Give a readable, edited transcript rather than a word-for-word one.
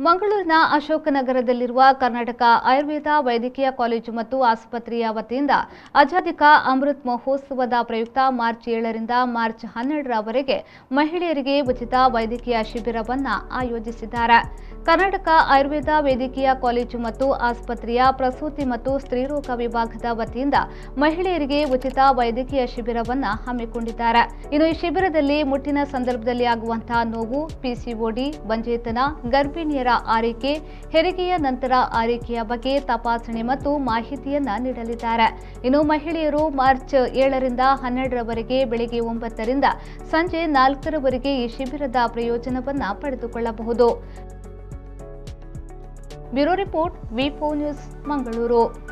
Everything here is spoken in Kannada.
ಮಂಗಳೂರಿನ ಅಶೋಕನಗರದಲ್ಲಿರುವ ಕರ್ನಾಟಕ ಆಯುರ್ವೇದ ವೈದ್ಯಕೀಯ ಕಾಲೇಜು ಮತ್ತು ಆಸ್ಪತ್ರೆಯ ವತಿಯಿಂದ ಆಜಾದಿ ಕಾ ಅಮೃತ್ ಮಹೋತ್ಸವದ ಪ್ರಯುಕ್ತ ಮಾರ್ಚ್ 7ರಿಂದ ಮಾರ್ಚ್ 12ರವರೆಗೆ ಮಹಿಳೆಯರಿಗೆ ಉಚಿತ ವೈದ್ಯಕೀಯ ಶಿಬಿರವನ್ನು ಆಯೋಜಿಸಿದ್ದಾರೆ. ಕರ್ನಾಟಕ ಆಯುರ್ವೇದ ವೈದ್ಯಕೀಯ ಕಾಲೇಜು ಮತ್ತು ಆಸ್ಪತ್ರೆಯ ಪ್ರಸೂತಿ ಮತ್ತು ಸ್ತ್ರೀರೋಗ ವಿಭಾಗದ ವತಿಯಿಂದ ಮಹಿಳೆಯರಿಗೆ ಉಚಿತ ವೈದ್ಯಕೀಯ ಶಿಬಿರವನ್ನು ಹಮ್ಮಿಕೊಂಡಿದ್ದಾರೆ. ಇನ್ನು ಈ ಶಿಬಿರದಲ್ಲಿ ಮುಟ್ಟಿನ ಸಂದರ್ಭದಲ್ಲಿ ಆಗುವಂತಹ ನೋವು, ಪಿಸಿಒಡಿ, ಬಂಜೇತನ, ಗರ್ಭಿಣಿಯರ ಆರೈಕೆ, ಹೆರಿಗೆಯ ನಂತರ ಆರೈಕೆಯ ಬಗ್ಗೆ ತಪಾಸಣೆ ಮತ್ತು ಮಾಹಿತಿಯನ್ನ ನೀಡಲಿದ್ದಾರೆ. ಇನ್ನು ಮಹಿಳೆಯರು ಮಾರ್ಚ್ 7ರಿಂದ 12ರವರೆಗೆ ಬೆಳಗ್ಗೆ 9ರಿಂದ ಸಂಜೆ 4ರವರೆಗೆ ಈ ಶಿಬಿರದ ಪ್ರಯೋಜನವನ್ನ ಪಡೆದುಕೊಳ್ಳಬಹುದು. ಬ್ಯೂರೋ ರಿಪೋರ್ಟ್, ವಿ4 ನ್ಯೂಸ್, ಮಂಗಳೂರು.